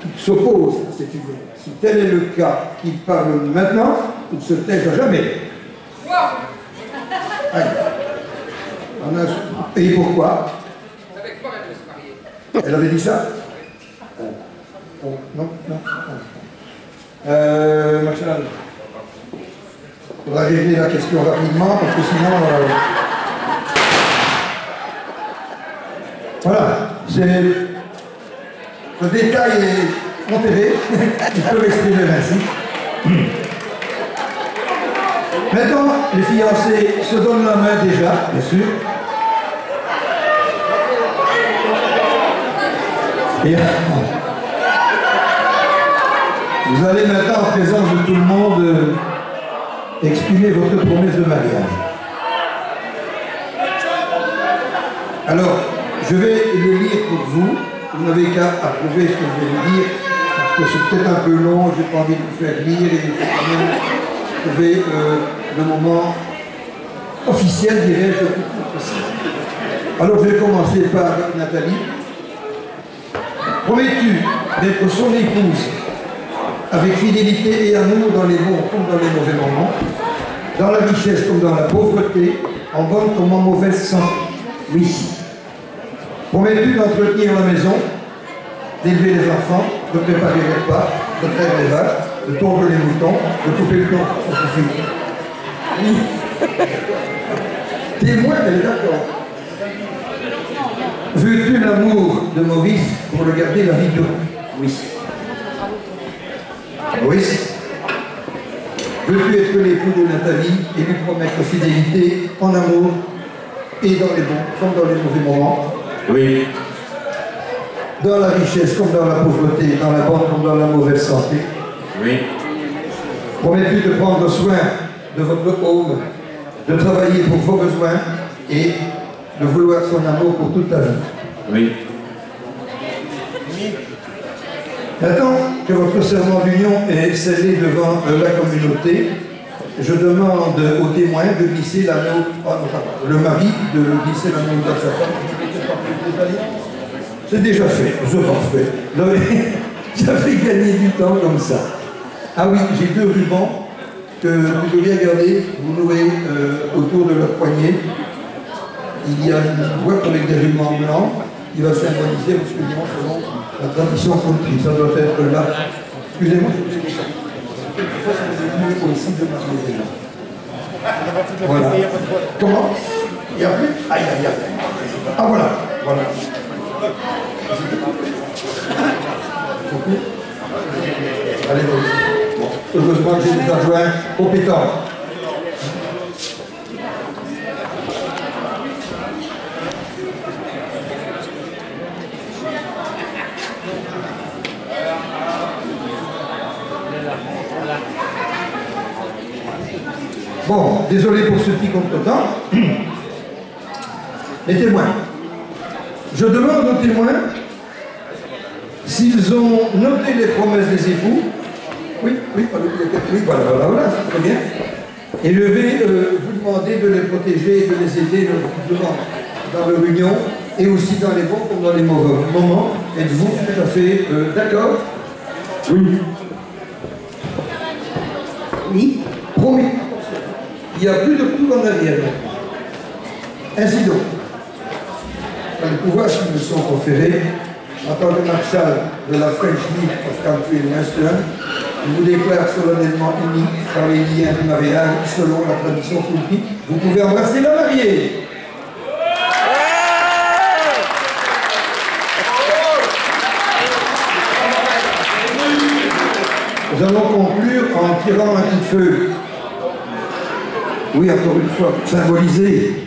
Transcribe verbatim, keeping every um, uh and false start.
qui s'oppose à cette union. Si tel est le cas, qu'il parle maintenant ou se taise à jamais. Allez. On a... Et pourquoi? Elle avait dit ça? Oh, non, non. Euh, Marshall, il faudra régler la question rapidement parce que sinon... Euh... Voilà, c'est... Le détail est enterré, il peut l'exprimer ainsi. Maintenant, les fiancés se donnent la main déjà, bien sûr. Et vous allez maintenant, en présence de tout le monde, euh, exprimer votre promesse de mariage. Alors, je vais le lire pour vous. Vous n'avez qu'à approuver ce que je vais vous dire, parce que c'est peut-être un peu long, je n'ai pas envie de vous faire lire, et il faut quand même trouver euh, le moment officiel, dirais-je, le plus possible. Alors, je vais commencer par Nathalie. Promets-tu d'être son épouse avec fidélité et amour dans les bons comme dans les mauvais moments, dans la richesse comme dans la pauvreté, en bonne comme en mauvaise santé? Oui. Promets-tu d'entretenir la maison, d'élever les enfants, de préparer les repas, de traire les vaches, de tondre les moutons, de couper le temps? Oui. Témoin, elle est d'accord. Veux-tu l'amour de Maurice pour le garder la vie de... Oui. Maurice, veux-tu être l'époux de Nathalie et lui promettre fidélité en amour et dans les bons comme dans les mauvais moments? Oui. Dans la richesse comme dans la pauvreté, dans la bonne comme dans la mauvaise santé? Oui. Promets-tu de prendre soin de votre home, de travailler pour vos besoins et de vouloir son amour pour toute ta vie? Oui. Maintenant que votre serment d'union est scellé devant euh, la communauté, je demande aux témoins de glisser l'anneau, oh, le mari de glisser l'anneau dans sa femme. C'est déjà fait, je pense fait. Ça fait gagner du temps comme ça. Ah oui, j'ai deux rubans que vous devez regarder, vous nouez euh, autour de leur poignet. Il y a une boîte avec des rubans blancs qui va symboliser, excusez-moi, selon la tradition country. Ça doit être là. Excusez-moi, je vous ai dit ça. Quelquefois, c'est venu aussi de marier. Voilà. Comment? Il n'y a plus? Aïe, aïe, aïe. Ah, voilà. Voilà. Allez, bon. Heureusement que j'ai des adjoints compétents. Bon, désolé pour ce petit contretemps. Les témoins. Je demande aux témoins s'ils ont noté les promesses des époux. Oui, oui, oui, voilà, voilà, voilà, c'est très bien. Et je vais euh, vous demander de les protéger et de les aider dans, dans leur union et aussi dans les bons comme dans les mauvais moments. Êtes-vous tout à fait euh, d'accord? Oui. Oui. Promis. Il n'y a plus de coup en arrière. Ainsi donc, dans les pouvoirs qui me sont conférés, en tant que marshal de la French League of Country and Western, je vous déclare solennellement unis par les liens du mariage selon la tradition country. Vous pouvez embrasser la mariée. Nous allons conclure en tirant un petit feu. Oui, encore une fois, symboliser